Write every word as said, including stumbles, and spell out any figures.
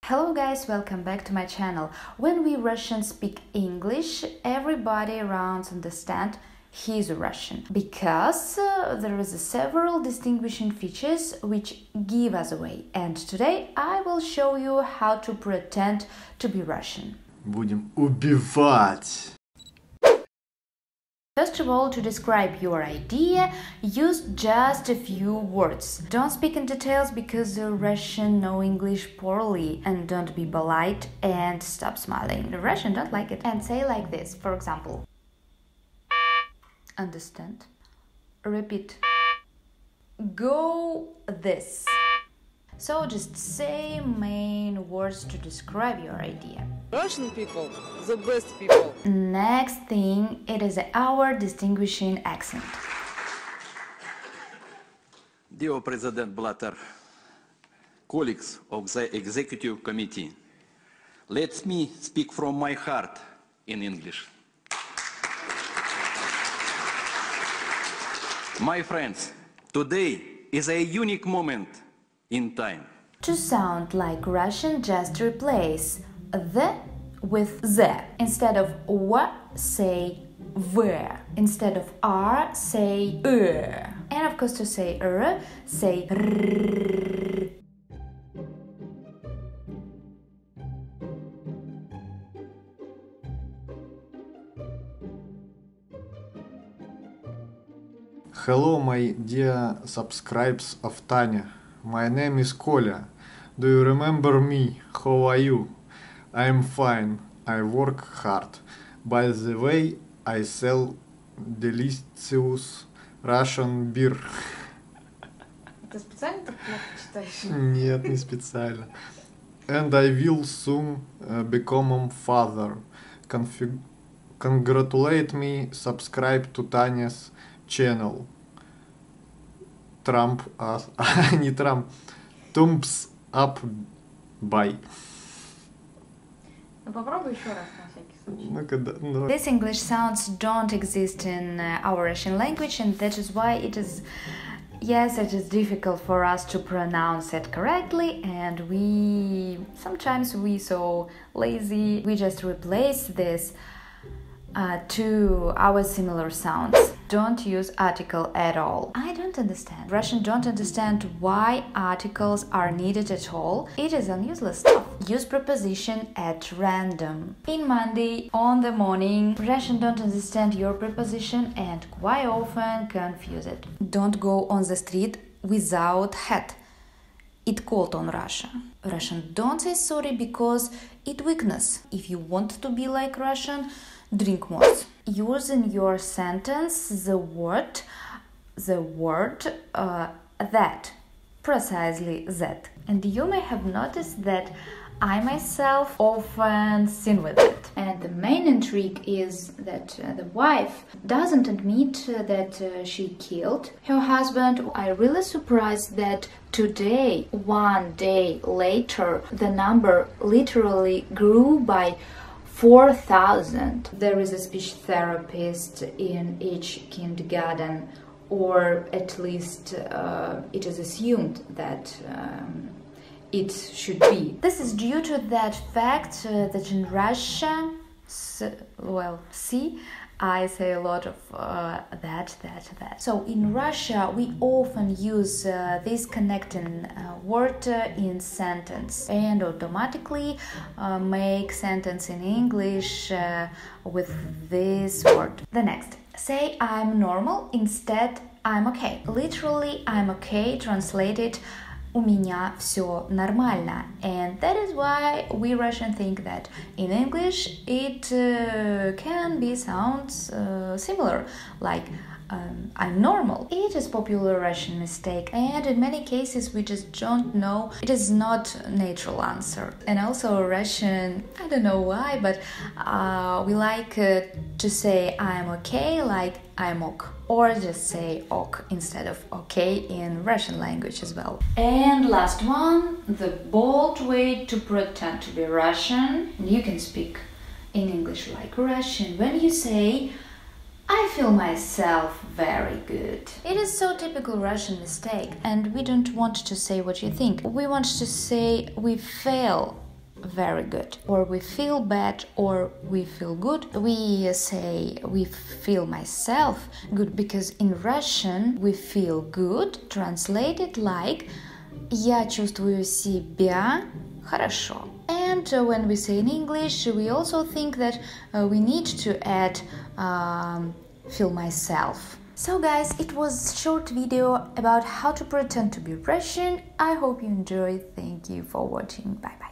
Hello guys, welcome back to my channel. When we Russians speak English, everybody around understand he's a Russian because uh, there is a several distinguishing features which give us away. And today I will show you how to pretend to be Russian. Будем убивать. First of all, to describe your idea, use just a few words. Don't speak in details because the Russian know English poorly, and don't be polite and stop smiling. The Russian don't like it. And say like this, for example. Understand? Repeat. Go this. So just say main words to describe your idea. Russian people, the best people. Next thing, it is our distinguishing accent. Dear President Blatter, colleagues of the Executive Committee, let me speak from my heart in English. My friends, today is a unique moment in time. To sound like Russian, just replace the with the. Instead of w, say v. Instead of r, say er. And of course, to say er, say r. Hello, my dear subscribers of Tanya. My name is Kolya. Do you remember me? How are you? I am fine. I work hard. By the way, I sell delicious Russian beer. Ты специально так плохо читаешь? Нет, не специально. And I will soon uh, become a father. Config Congratulate me. Subscribe to Tanya's channel. Trump, а, не Trump. Thumbs up, bye. Ну попробуй еще раз на всякий случай. Ну, когда, ну. These English sounds don't exist in uh, our Russian language, and that is why it is, yes, it is difficult for us to pronounce it correctly, and we, sometimes we so lazy, we just replace this uh, to our similar sounds. Don't use article at all. I don't understand. Russian don't understand why articles are needed at all. It is useless stuff. Use preposition at random. In Monday, on the morning, Russian don't understand your preposition and quite often confuse it. Don't go on the street without hat. It cold on Russia. Russian don't say sorry because it weakness. If you want to be like Russian, drink more. Use in your sentence the word, the word uh, that, precisely that. And you may have noticed that I myself often sin with it. And the main intrigue is that uh, the wife doesn't admit uh, that uh, she killed her husband. I really surprised that today, one day later, the number literally grew by four thousand. There is a speech therapist in each kindergarten, or at least uh, it is assumed that um, it should be. This is due to that fact uh, that in Russia, well, see, I say a lot of uh, that, that, that. So in Russia, we often use uh, this connecting uh, word uh, in sentence and automatically uh, make sentence in English uh, with this word. The next, say I'm normal instead I'm okay. Literally, I'm okay translated у меня все нормально. And that is why we Russians think that in English it uh, can be sounds uh, similar, like um, I'm normal. It is popular Russian mistake, and in many cases we just don't know. It is not a natural answer. And also Russian, I don't know why, but uh, we like uh, to say I'm okay like I'm ok, or just say ok instead of okay in Russian language as well. And last one, the bold way to pretend to be Russian. You can speak in English like Russian when you say I feel myself very good. It is so typical Russian mistake, and we don't want to say what you think. We want to say we feel very good, or we feel bad, or we feel good. We say we feel myself good, because in Russian we feel good translated like я чувствую себя хорошо. And uh, when we say in English, we also think that uh, we need to add um, feel myself. So guys, it was a short video about how to pretend to be Russian. I hope you enjoyed. Thank you for watching. Bye bye.